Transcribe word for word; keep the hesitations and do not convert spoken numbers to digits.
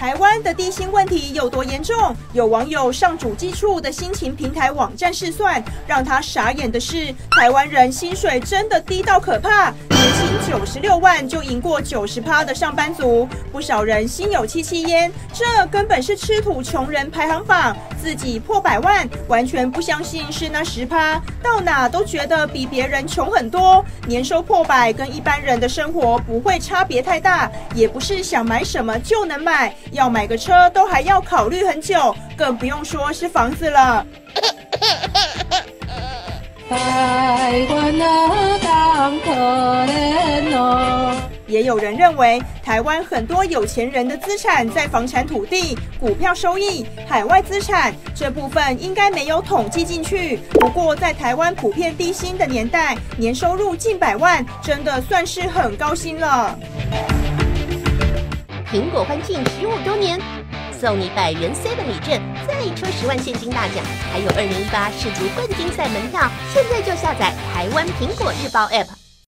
台湾的低薪问题有多严重？有网友上主计处的薪情平台网站试算，让他傻眼的是，台湾人薪水真的低到可怕，年薪九十六万就赢过九十趴的上班族，不少人心有戚戚焉，这根本是吃土穷人排行榜，自己破百万，完全不相信是那十趴，到哪都觉得比别人穷很多，年收破百跟一般人的生活不会差别太大，也不是想买什么就能买，要买个车都还要考虑很久，更不用说是房子了。台湾啊，当可怜哦。也有人认为，台湾很多有钱人的资产在房产、土地、股票收益、海外资产这部分应该没有统计进去。不过，在台湾普遍低薪的年代，年收入近百万，真的算是很高薪了。 苹果欢庆十五周年，送你百元 seven 礼券，再抽十万现金大奖，还有二零一八世足冠军赛门票。现在就下载台湾苹果日报 App。